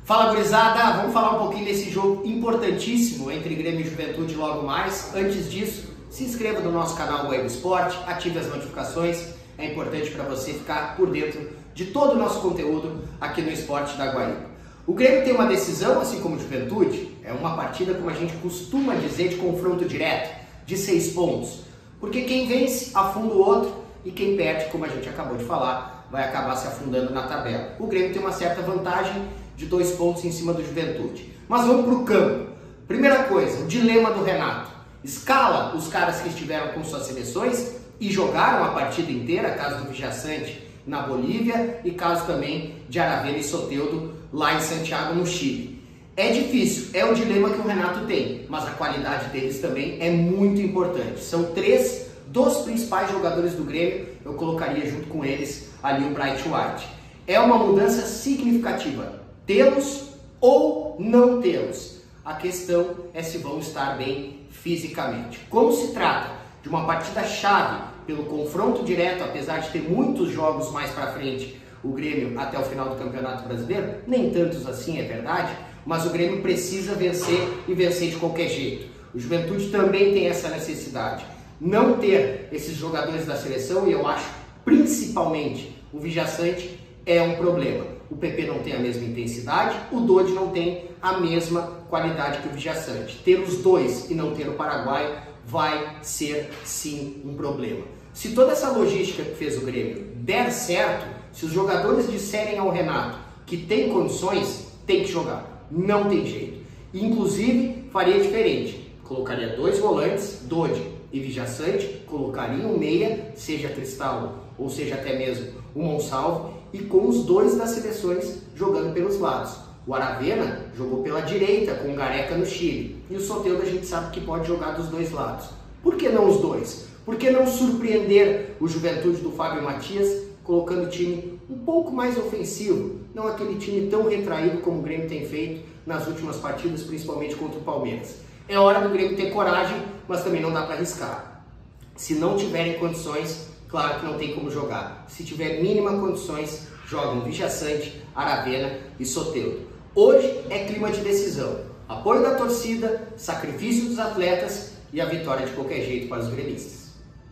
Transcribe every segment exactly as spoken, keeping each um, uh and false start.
Fala, gurizada! Vamos falar um pouquinho desse jogo importantíssimo entre Grêmio e Juventude logo mais. Antes disso, se inscreva no nosso canal Guaíba Esporte, ative as notificações, é importante para você ficar por dentro de todo o nosso conteúdo aqui no Esporte da Guaíba. O Grêmio tem uma decisão, assim como o Juventude, é uma partida, como a gente costuma dizer, de confronto direto, de seis pontos. Porque quem vence afunda o outro e quem perde, como a gente acabou de falar, vai acabar se afundando na tabela. O Grêmio tem uma certa vantagem de dois pontos em cima do Juventude. Mas vamos para o campo. Primeira coisa, o dilema do Renato. Escala os caras que estiveram com suas seleções e jogaram a partida inteira, caso do Vijaçante na Bolívia e caso também de Aravena e Soteldo lá em Santiago, no Chile. É difícil, é o dilema que o Renato tem, mas a qualidade deles também é muito importante. São três dos principais jogadores do Grêmio, eu colocaria junto com eles ali o Bright White. É uma mudança significativa. Tê-los ou não tê-los. A questão é se vão estar bem fisicamente. Como se trata de uma partida-chave pelo confronto direto, apesar de ter muitos jogos mais para frente, o Grêmio até o final do Campeonato Brasileiro, nem tantos assim, é verdade, mas o Grêmio precisa vencer e vencer de qualquer jeito. O Juventude também tem essa necessidade. Não ter esses jogadores da seleção, e eu acho principalmente o Vijaçante, é um problema. O P P não tem a mesma intensidade, o Dodi não tem a mesma qualidade que o Vijaçante. Ter os dois e não ter o Paraguai vai ser sim um problema. Se toda essa logística que fez o Grêmio der certo, se os jogadores disserem ao Renato que tem condições, tem que jogar. Não tem jeito. Inclusive, faria diferente. Colocaria dois volantes, Dodi e Vijaçante, colocaria um meia, seja Cristal ou seja até mesmo o Monsalvo, e com os dois das seleções jogando pelos lados. O Aravena jogou pela direita com o Gareca no Chile, e o Soteldo a gente sabe que pode jogar dos dois lados. Por que não os dois? Por que não surpreender o Juventude do Fábio Matias colocando o time um pouco mais ofensivo, não aquele time tão retraído como o Grêmio tem feito nas últimas partidas, principalmente contra o Palmeiras? É hora do Grêmio ter coragem, mas também não dá para arriscar. Se não tiverem condições, claro que não tem como jogar. Se tiver mínima condições, jogam Vijaçante, Aravena e Soteldo. Hoje é clima de decisão. Apoio da torcida, sacrifício dos atletas e a vitória de qualquer jeito para os gremistas.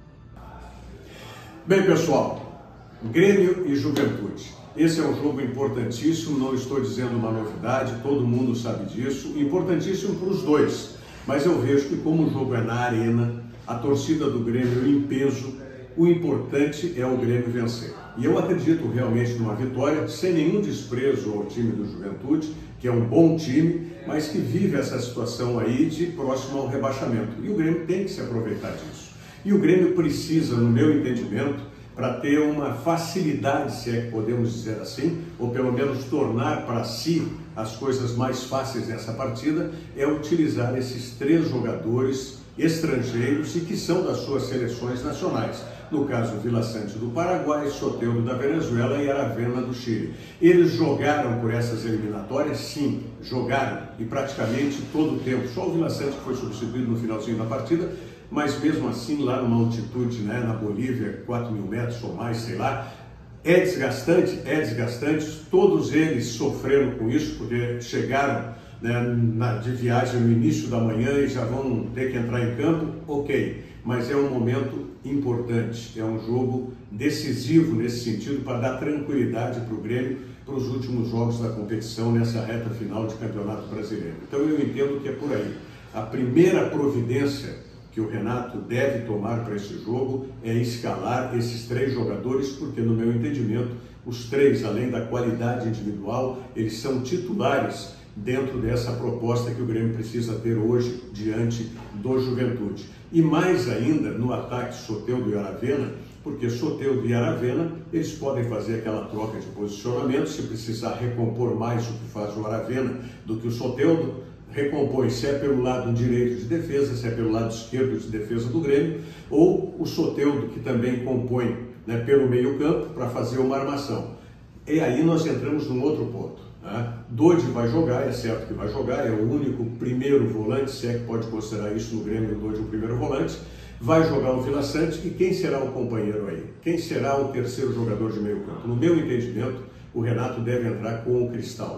Bem, pessoal, Grêmio e Juventude. Esse é um jogo importantíssimo, não estou dizendo uma novidade, todo mundo sabe disso. Importantíssimo para os dois. Mas eu vejo que como o jogo é na arena, a torcida do Grêmio em peso, o importante é o Grêmio vencer. E eu acredito realmente numa vitória, sem nenhum desprezo ao time do Juventude, que é um bom time, mas que vive essa situação aí de próximo ao rebaixamento. E o Grêmio tem que se aproveitar disso. E o Grêmio precisa, no meu entendimento, para ter uma facilidade, se é que podemos dizer assim, ou pelo menos tornar para si as coisas mais fáceis nessa partida, é utilizar esses três jogadores estrangeiros e que são das suas seleções nacionais. No caso, Vijaçante do Paraguai, Soteldo da Venezuela e Aravena do Chile. Eles jogaram por essas eliminatórias? Sim, jogaram, e praticamente todo o tempo. Só o Vijaçante que foi substituído no finalzinho da partida, mas mesmo assim, lá numa altitude, né, na Bolívia, quatro mil metros ou mais, sei lá, é desgastante, é desgastante. Todos eles sofreram com isso, porque chegaram, né, na, de viagem no início da manhã e já vão ter que entrar em campo, ok. Mas é um momento importante, é um jogo decisivo nesse sentido para dar tranquilidade para o Grêmio para os últimos jogos da competição nessa reta final de Campeonato Brasileiro. Então eu entendo que é por aí. A primeira providência que o Renato deve tomar para esse jogo é escalar esses três jogadores, porque no meu entendimento, os três, além da qualidade individual, eles são titulares dentro dessa proposta que o Grêmio precisa ter hoje diante do Juventude. E mais ainda no ataque Soteldo e Aravena, porque Soteldo e Aravena, eles podem fazer aquela troca de posicionamento, se precisar recompor mais o que faz o Aravena do que o Soteldo, recompõe se é pelo lado direito de defesa, se é pelo lado esquerdo de defesa do Grêmio, ou o Soteldo, que também compõe, né, pelo meio campo para fazer uma armação. E aí nós entramos num outro ponto. Dodi vai jogar, é certo que vai jogar, é o único primeiro volante, se é que pode considerar isso no Grêmio, o Dodi o primeiro volante, vai jogar o Vijaçante, e quem será o companheiro aí? Quem será o terceiro jogador de meio campo? No meu entendimento, o Renato deve entrar com o Cristal,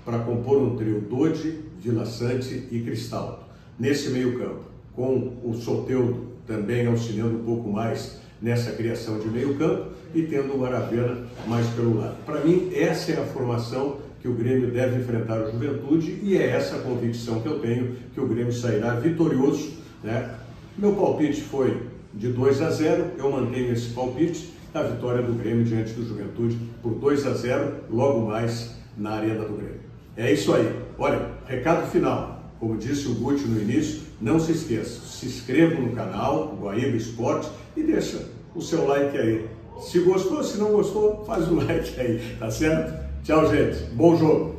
para compor um trio Dodi, Vila Sante e Cristaldo. Nesse meio campo, com o Soteldo também auxiliando um pouco mais nessa criação de meio campo e tendo o Aravena mais pelo lado. Para mim, essa é a formação que o Grêmio deve enfrentar o Juventude e é essa a convicção que eu tenho, que o Grêmio sairá vitorioso, né? Meu palpite foi de dois a zero, eu mantenho esse palpite, a vitória do Grêmio diante do Juventude por dois a zero, logo mais na Arena do Grêmio. É isso aí. Olha, recado final. Como disse o Guti no início, não se esqueça, se inscreva no canal, Guaíba Esporte, e deixa o seu like aí. Se gostou, se não gostou, faz o like aí, tá certo? Tchau, gente. Bom jogo.